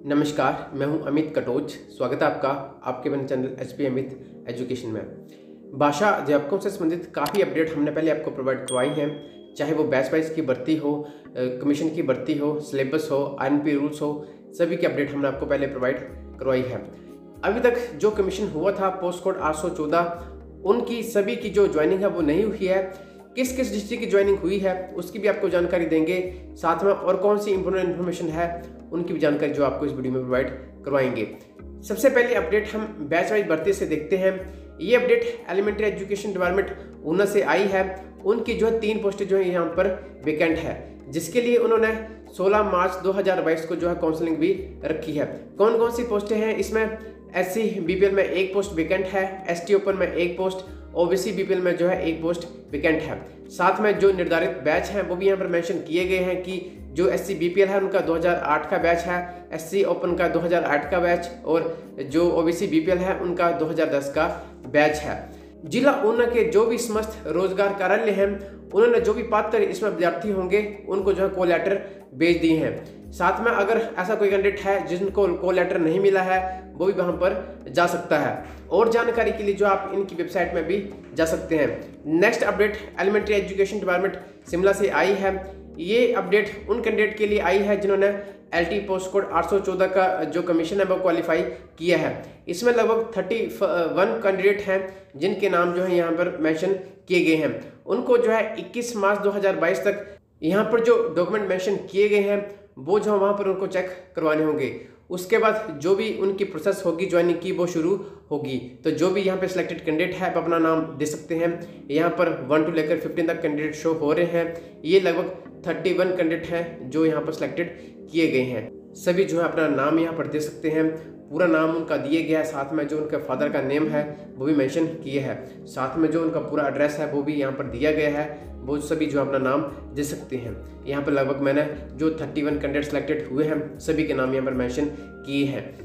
नमस्कार, मैं हूं अमित कटोच। स्वागत है आपका आपके अपने चैनल एचपी अमित एजुकेशन में। भाषा अध्यापकों से संबंधित काफ़ी अपडेट हमने पहले आपको प्रोवाइड करवाई हैं, चाहे वो बैच वाइज की भर्ती हो, कमीशन की भर्ती हो, सिलेबस हो, आईएनपी रूल्स हो, सभी की अपडेट हमने आपको पहले प्रोवाइड करवाई है। अभी तक जो कमीशन हुआ था पोस्ट कोड 814, उनकी सभी की जो ज्वाइनिंग है वो नहीं हुई है। किस किस डिस्ट्रिक्ट की ज्वाइनिंग हुई है उसकी भी आपको जानकारी देंगे, साथ में और कौन सी इंपॉर्टेंट इन्फॉर्मेशन है उनकी भी जानकारी जो आपको इस वीडियो में प्रोवाइड करवाएंगे। सबसे पहले अपडेट हम बैच वाइज भर्ती से देखते हैं। ये update elementary education department Una से आई है। उनकी जो है 3 पोस्टें जो है यहाँ पर वेकेंट है, जिसके लिए उन्होंने 16 मार्च 2022 को जो है काउंसलिंग भी रखी है। कौन कौन सी पोस्टें हैं इसमें? SC BPL में 1 पोस्ट वेकेंट है, ST ओपन में 1 पोस्ट, OBC BPL में जो है 1 पोस्ट वेकेंट है। साथ में जो निर्धारित बैच हैं वो भी यहाँ पर मेंशन किए गए हैं कि जो SC BPL है उनका 2008 का बैच है, SC ओपन का 2008 का बैच और जो OBC BPL है उनका 2010 का बैच है। जिला ऊना के जो भी समस्त रोजगार कार्यालय हैं उन्होंने जो भी पात्र इसमें विद्यार्थी होंगे उनको जो है कॉल लेटर भेज दिए हैं। साथ में अगर ऐसा कोई कैंडिडेट है जिनको कॉल लेटर नहीं मिला है वो भी वहां पर जा सकता है। और जानकारी के लिए जो आप इनकी वेबसाइट में भी जा सकते हैं। Next update elementary education department Shimla से आई है। ये अपडेट उन कैंडिडेट के लिए आई है जिन्होंने LT पोस्ट कोड 814 का जो कमीशन है वो क्वालिफाई किया है। इसमें लगभग 31 कैंडिडेट हैं जिनके नाम जो है यहाँ पर मेंशन किए गए हैं। उनको जो है 21 मार्च 2022 तक यहाँ पर जो डॉक्यूमेंट मेंशन किए गए हैं वो जो वहाँ पर उनको चेक करवाने होंगे। उसके बाद जो भी उनकी प्रोसेस होगी ज्वाइनिंग की वो शुरू होगी। तो जो भी यहाँ पे सिलेक्टेड कैंडिडेट है आप अपना नाम दे सकते हैं। यहाँ पर 1 to लेकर 15 तक कैंडिडेट शो हो रहे हैं। ये लगभग 31 कैंडिडेट हैं जो यहाँ पर सिलेक्टेड किए गए हैं। सभी जो है अपना नाम यहाँ पर दे सकते हैं। पूरा नाम उनका दिए गया है, साथ में जो उनके फादर का नेम है वो भी मेंशन किया है। साथ में जो उनका पूरा एड्रेस है वो भी यहाँ पर दिया गया है। वो सभी जो अपना नाम दे सकते हैं। यहाँ पर लगभग मैंने जो 31 कैंडिडेट सिलेक्टेड हुए हैं सभी के नाम यहाँ पर मेंशन किए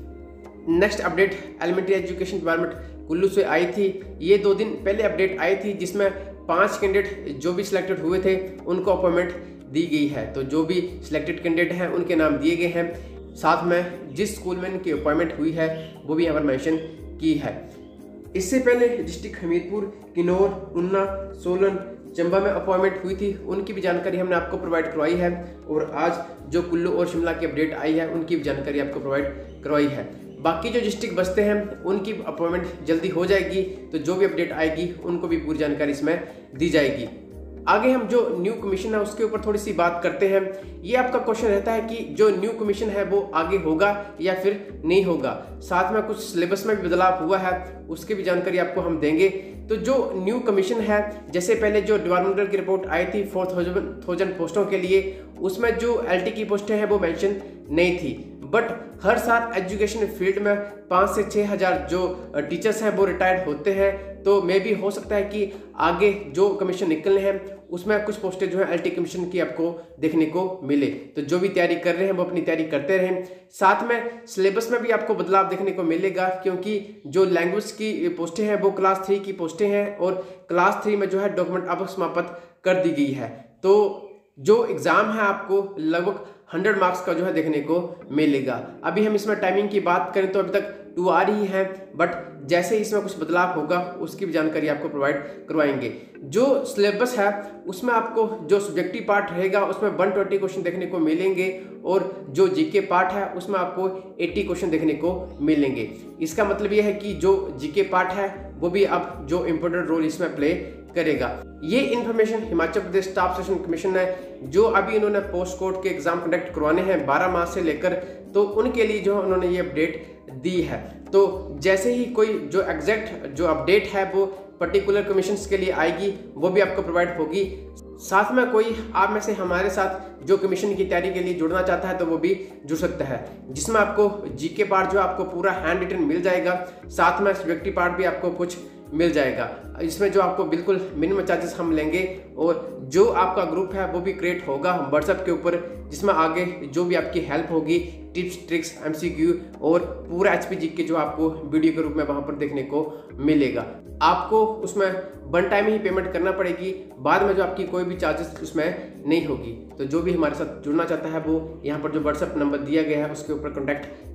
हैं। Next update elementary education department Kullu से आई थी। ये 2 दिन पहले अपडेट आई थी जिसमें 5 कैंडिडेट जो भी सिलेक्टेड हुए थे उनको अपॉइंटमेंट दी गई है। तो जो भी सिलेक्टेड कैंडिडेट हैं उनके नाम दिए गए हैं। साथ में जिस स्कूल में इनकी अपॉइंटमेंट हुई है वो भी यहाँ पर मेंशन की है। इससे पहले डिस्ट्रिक्ट हमीरपुर, किन्नौर, ऊना, सोलन, चंबा में अपॉइंटमेंट हुई थी, उनकी भी जानकारी हमने आपको प्रोवाइड करवाई है। और आज जो कुल्लू और शिमला की अपडेट आई है उनकी भी जानकारी आपको प्रोवाइड करवाई है। बाकी जो डिस्ट्रिक्ट बचते हैं उनकी अपॉइंटमेंट जल्दी हो जाएगी, तो जो भी अपडेट आएगी उनको भी पूरी जानकारी इसमें दी जाएगी। आगे हम जो न्यू कमीशन है उसके ऊपर थोड़ी सी बात करते हैं। ये आपका क्वेश्चन रहता है कि जो न्यू कमीशन है वो आगे होगा या फिर नहीं होगा। साथ में कुछ सिलेबस में भी बदलाव हुआ है उसकी भी जानकारी आपको हम देंगे। तो जो न्यू कमीशन है, जैसे पहले जो डिपार्टमेंटल की रिपोर्ट आई थी 4000 पोस्टों के लिए, उसमें जो LT की पोस्टें हैं वो मेंशन नहीं थी। बट हर साल एजुकेशन फील्ड में 5 से 6 हज़ार जो टीचर्स हैं वो रिटायर्ड होते हैं। तो मे भी हो सकता है कि आगे जो कमीशन निकलने हैं उसमें कुछ पोस्टें जो है LT कमीशन की आपको देखने को मिले। तो जो भी तैयारी कर रहे हैं वो अपनी तैयारी करते रहें। साथ में सिलेबस में भी आपको बदलाव देखने को मिलेगा, क्योंकि जो लैंग्वेज की पोस्टें हैं वो क्लास 3 की पोस्टें हैं और क्लास 3 में जो है डॉक्यूमेंट अब समाप्त कर दी गई है। तो जो एग्ज़ाम है आपको लगभग 100 मार्क्स का जो है देखने को मिलेगा। अभी हम इसमें टाइमिंग की बात करें तो अभी तक 2 आ रही है, बट जैसे ही इसमें कुछ बदलाव होगा उसकी भी जानकारी आपको प्रोवाइड करवाएंगे। जो सिलेबस है उसमें आपको जो सब्जेक्टिव पार्ट रहेगा उसमें 120 क्वेश्चन देखने को मिलेंगे और जो GK पार्ट है उसमें आपको 80 क्वेश्चन देखने को मिलेंगे। इसका मतलब यह है कि जो GK पार्ट है वो भी अब जो इम्पोर्टेंट रोल इसमें प्ले करेगा। ये information Himachal Pradesh staff selection commission है जो अभी इन्होंने पोस्ट कोड के एग्जाम कंडक्ट करवाने हैं 12 मार्च से लेकर, तो उनके लिए जो उन्होंने ये अपडेट दी है। तो जैसे ही कोई जो एग्जैक्ट जो अपडेट है वो पर्टिकुलर कमीशंस के लिए आएगी वो भी आपको प्रोवाइड होगी। साथ में कोई आप में से हमारे साथ जो कमीशन की तैयारी के लिए जुड़ना चाहता है तो वो भी जुड़ सकता है, जिसमें आपको GK पार्ट जो आपको पूरा हैंड रिटन मिल जाएगा। साथ में सब्जेक्टिव पार्ट भी आपको कुछ मिल जाएगा। इसमें जो आपको बिल्कुल मिनिमम चार्जेस हम लेंगे और जो आपका ग्रुप है वो भी क्रिएट होगा व्हाट्सएप के ऊपर, जिसमें आगे जो भी आपकी हेल्प होगी, टिप्स, ट्रिक्स, MCQ और पूरा HPG के जो आपको वीडियो के रूप में वहां पर देखने को मिलेगा। आपको उसमें 1 टाइम ही पेमेंट करना पड़ेगी, बाद में जो आपकी कोई भी चार्जेस उसमें नहीं होगी। तो जो भी हमारे साथ जुड़ना चाहता है वो यहाँ पर जो व्हाट्सएप नंबर दिया गया है उसके ऊपर कॉन्टैक्ट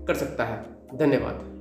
कर सकता है। धन्यवाद।